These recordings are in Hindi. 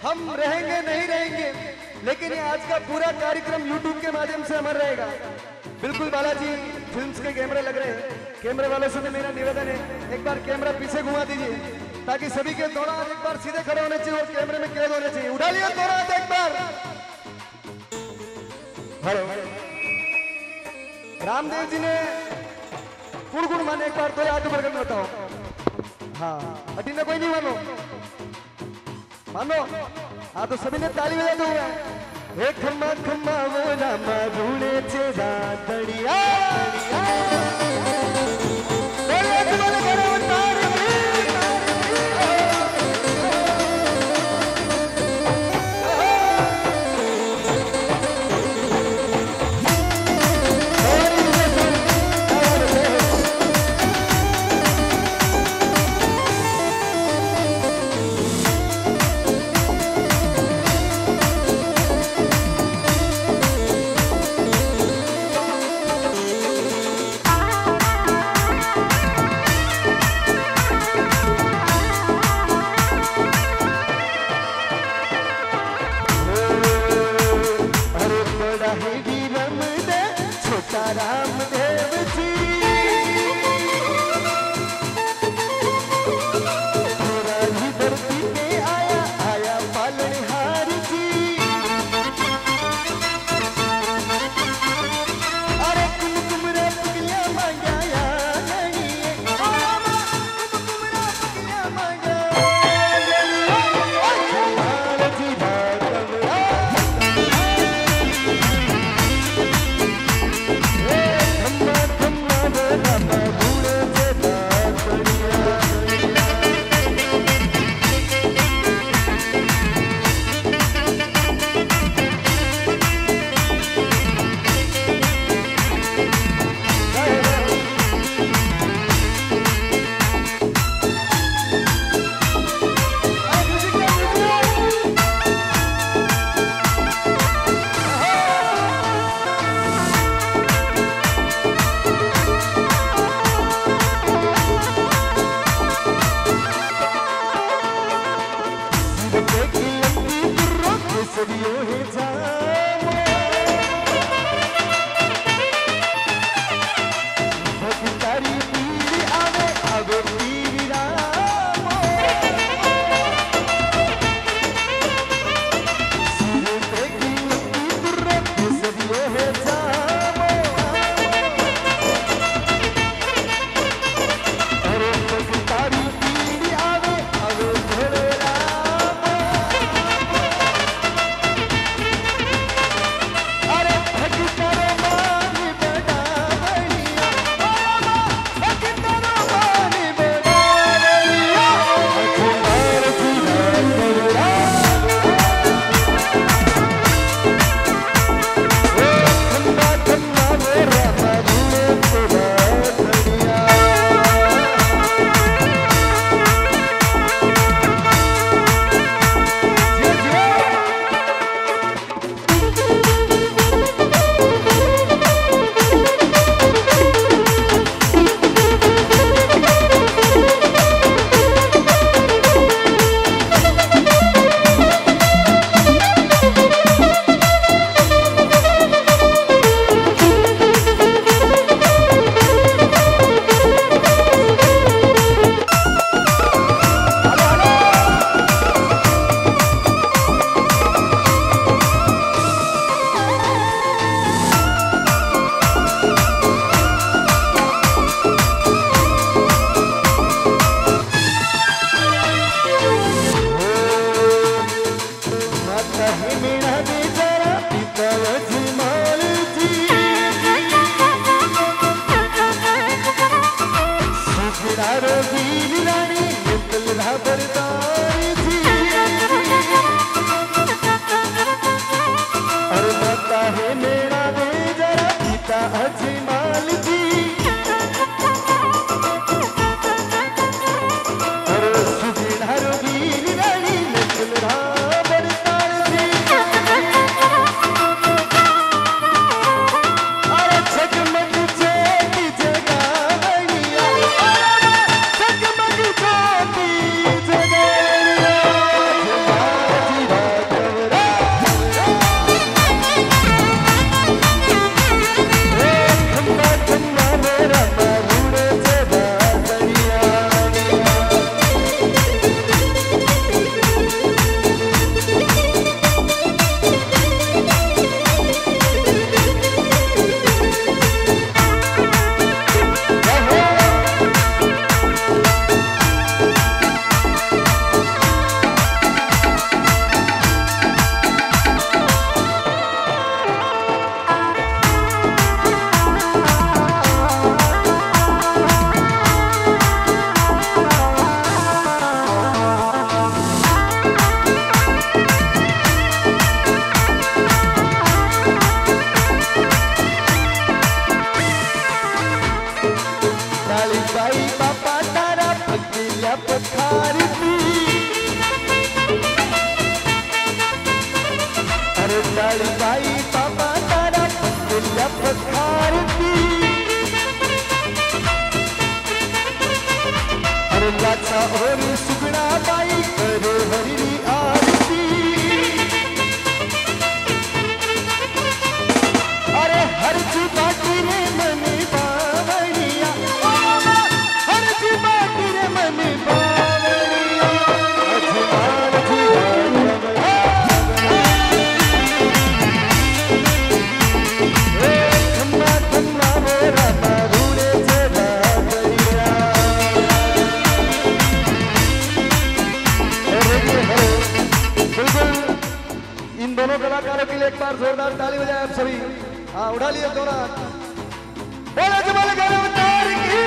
हम रहेंगे नहीं रहेंगे, लेकिन ये आज का पूरा कार्यक्रम YouTube के माध्यम से अमर रहेगा। बिल्कुल बालाजी फिल्म्स के कैमरे लग रहे हैं। कैमरे वालों से भी मेरा निवेदन है, एक बार कैमरा पीछे घुमा दीजिए ताकि सभी के दोनों हाथ एक बार सीधे खड़े होने चाहिए और कैमरे में कैद होने चाहिए। उठा लिया दोनों हाथ एक बार। हेलो, रामदेव जी ने गुण गुण माने, एक बार तो हाथ ऊपर करके बताओ। हाँ, अटी ने कोई नहीं मानो। हाँ तो सभी ने ताली बजाते हुए एक खम्मा खम्मा वो रामा रूणे चेदा दड़िया रामदेव जी पूरा ही धरती पे आया आया पालनहार जी। अरे कुमकुमरा पगलिया मांगा या नहीं, कुमकुमरा पगलिया मांगा जी डाली बाई पापा तारा पंडिया पखारती अरे लाचा और सुगना बाई करे हरी आरती अरे हर जी बाटी रे मनी बावरिया हर जी बाटी रे मनी बावरिया अजमान दोनों कलाकारों के लिए एक बार जोरदार ताली बजाएं आप सभी। हाँ उठा लिया दोनों हाथ। बोलो जमाल गाने उतार की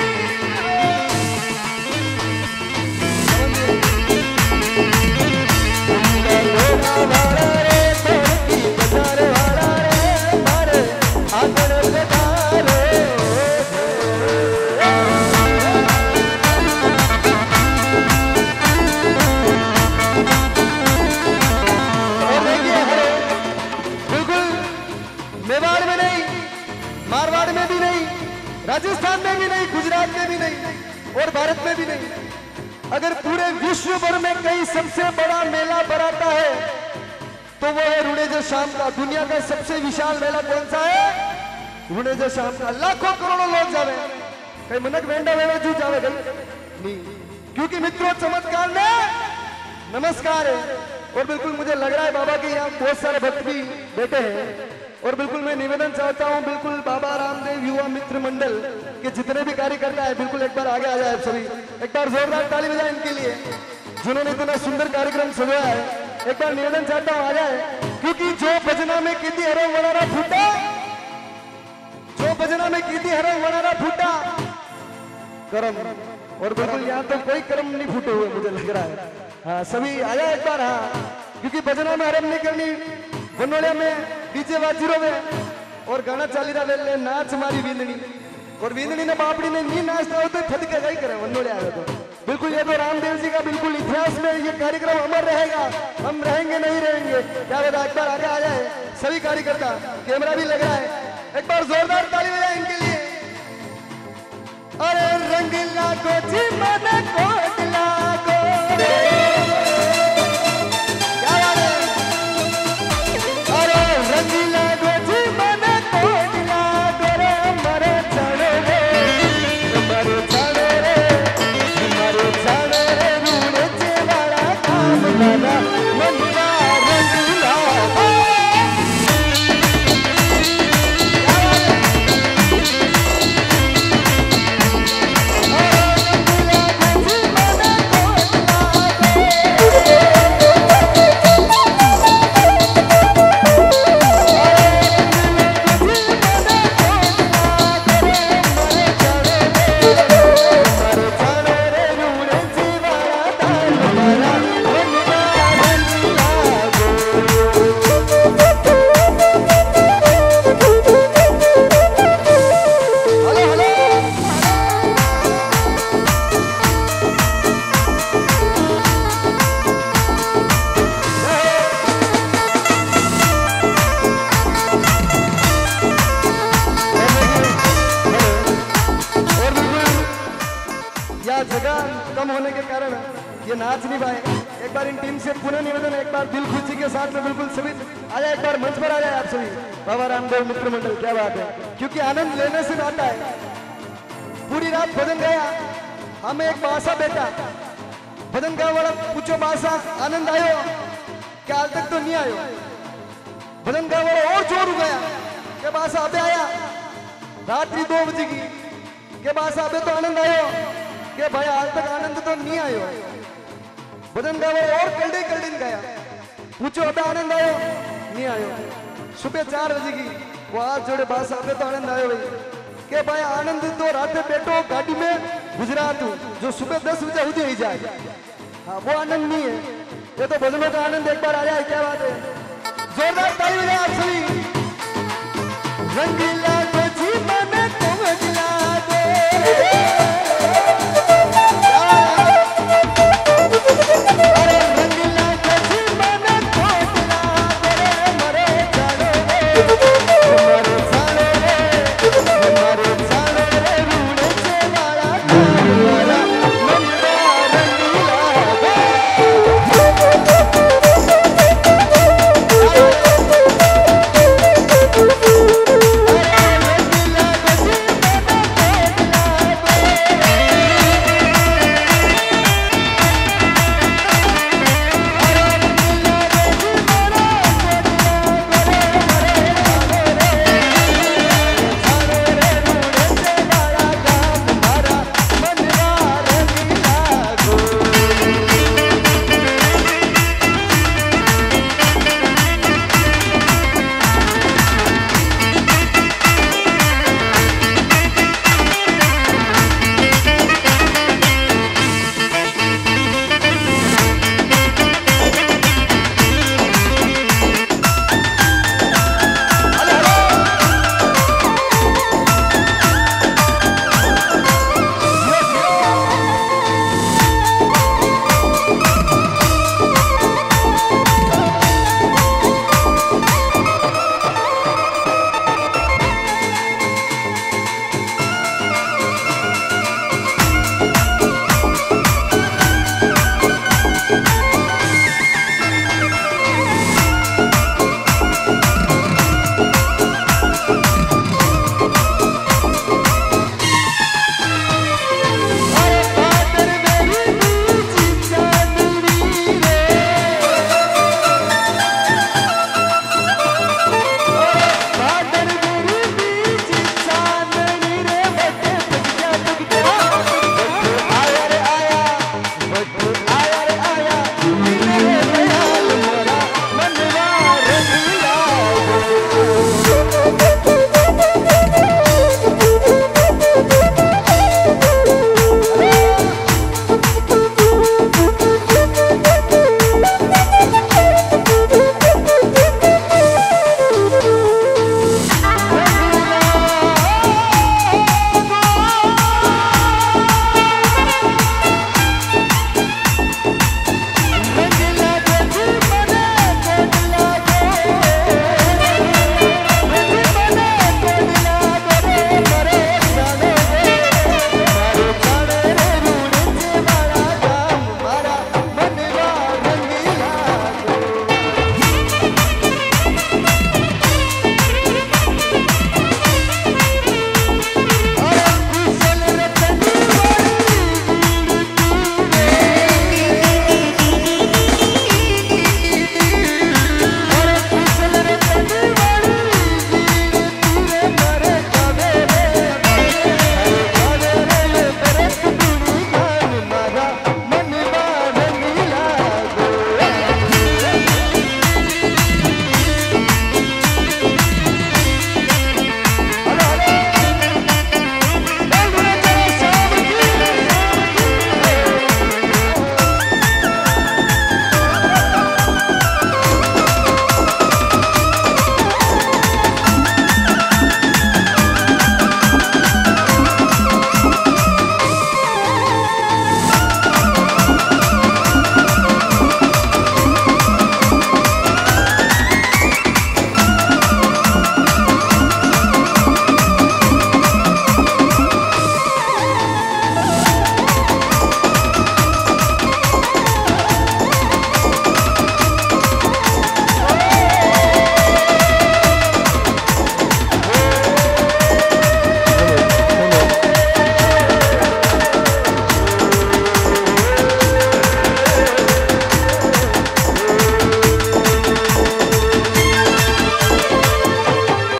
मेवाड़ में नहीं, मारवाड़ में भी नहीं, राजस्थान में भी नहीं, गुजरात में भी नहीं और भारत में भी नहीं। अगर पूरे विश्व भर में कहीं सबसे बड़ा मेला भराता है तो वो है रुणेजा शाम का। दुनिया का सबसे विशाल मेला कौन सा है? रुणेजा शाम का। लाखों करोड़ों लोग जावे, कहीं मनक वेंडा वेड़ा जू जावे नहीं, क्योंकि मित्रों चमत्कार ने नमस्कार है। और बिल्कुल मुझे लग रहा है बाबा के यहाँ बहुत सारे भक्त भी बैठे हैं और बिल्कुल मैं निवेदन चाहता हूं बिल्कुल बाबा रामदेव युवा मित्र मंडल के जितने भी कार्यकर्ता है बिल्कुल एक बार आगे आ जाए सभी। एक बार जोरदार ताली बजाएं इनके लिए जिन्होंने इतना सुंदर कार्यक्रम सजाया है। एक बार निवेदन चाहता हूं आ जाए, क्योंकि जो भजना में कीती हरो वनारा फूटा, जो भजना में कीती हरो वनारा फूटा करम, और बिल्कुल यहाँ तो कोई कर्म नहीं फूटे हुए मुझे लग रहा है। हाँ सभी आ जाए एक बार। हाँ क्योंकि भजना में हरम नहीं करनी, बनोड़िया में डीजे वाजीरो में और गाना चाली रहा वेले नाच मारी वींदनी, और वींदनी ने बापड़ी ने नहीं नाचता हो तो फट के गई करे बनोड़िया आए तो बिल्कुल ये तो रामदेव जी का बिल्कुल इतिहास में ये कार्यक्रम अमर रहेगा। हम रहेंगे नहीं रहेंगे क्या बता। एक बार आगे आ जाए सभी कार्यकर्ता, कैमरा भी लग रहा है। एक बार जोरदार ताली बजाए इनके लिए। अरे रंगीला को जीवन को दिला को जगह कम होने के कारण ये नाच नहीं पाए। एक बार इन टीम से पुनः निवेदन, एक बार दिल खुशी के साथ में बिल्कुल सभी आ जाए, एक बार मंच पर आ जाए आप सभी। बाबा रामदेव मित्र मंडल क्या बात है, क्योंकि आनंद लेने से आता है। पूरी रात भजन गया, हमें एक बासा बेटा भजन गाँव वाला पूछो बासा आनंद आयो क्या? हाल तक तो नहीं आयो। भजन गाँव वाला और जोर गया क्या बासा अबे आया। रात्रि 2 बजे की के बासा अबे तो आनंद आयो के भाई हाल तक आनंद तो नहीं आयो। भजन गावे और कल्डे कल्डिन गया, पूछो अबे आनंद आयो नहीं आयो। सुबह 4 बजे की वो हाथ जोड़े बासा अबे तो आनंद आयो भाई के भाई आनंद तो रात बैठो गाड़ी में गुजरात जो सुबह 10 बजे हो ही जाए। हाँ वो आनंद नहीं है, ये तो भजनों का आनंद। एक बार आ जाए क्या बात है, जोरदार ताली बजाएं आप सभी। रंगीला को जीवन को बदला दे